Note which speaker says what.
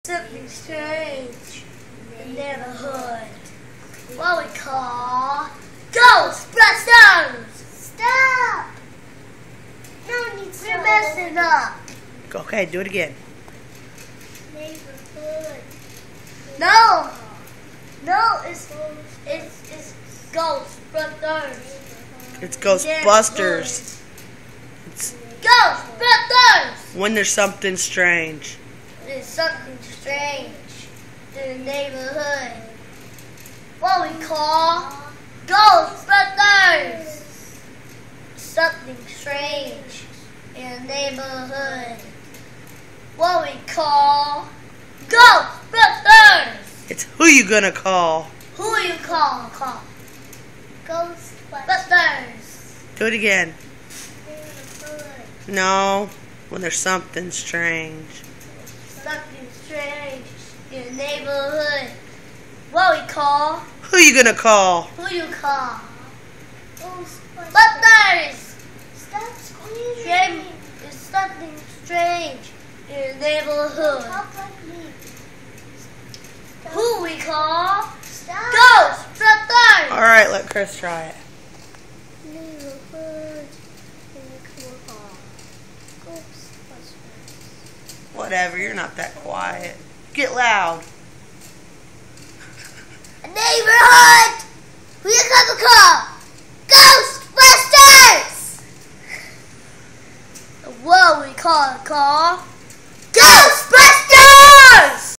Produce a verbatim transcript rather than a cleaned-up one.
Speaker 1: Something strange in the neighborhood. What we call Ghostbusters! Stop! No need to. We're messing up.
Speaker 2: Okay, do it again.
Speaker 1: Neighborhood. No! No, it's it's it's Ghostbusters.
Speaker 2: It's Ghostbusters. It's
Speaker 1: Ghostbusters!
Speaker 2: when there's something strange.
Speaker 1: There's something strange in the neighborhood. What we call Ghostbusters. Something strange in the neighborhood. What we call Ghostbusters.
Speaker 2: It's who you gonna call.
Speaker 1: Who you call? Call Ghostbusters.
Speaker 2: Do it again.
Speaker 1: Neighborhood.
Speaker 2: No, when there's something strange.
Speaker 1: Something strange in the neighborhood. What we call?
Speaker 2: Who you gonna call?
Speaker 1: Who you call? Ghostbusters. Stop screaming. There's something strange in the neighborhood. Who we call? Ghostbusters.
Speaker 2: All right, let Chris try it.
Speaker 1: Neighborhood. Who we call? Ghostbusters.
Speaker 2: Whatever, you're not that quiet. Get loud.
Speaker 1: A neighborhood. Who you gonna call? Ghostbusters. What we call call? Ghost.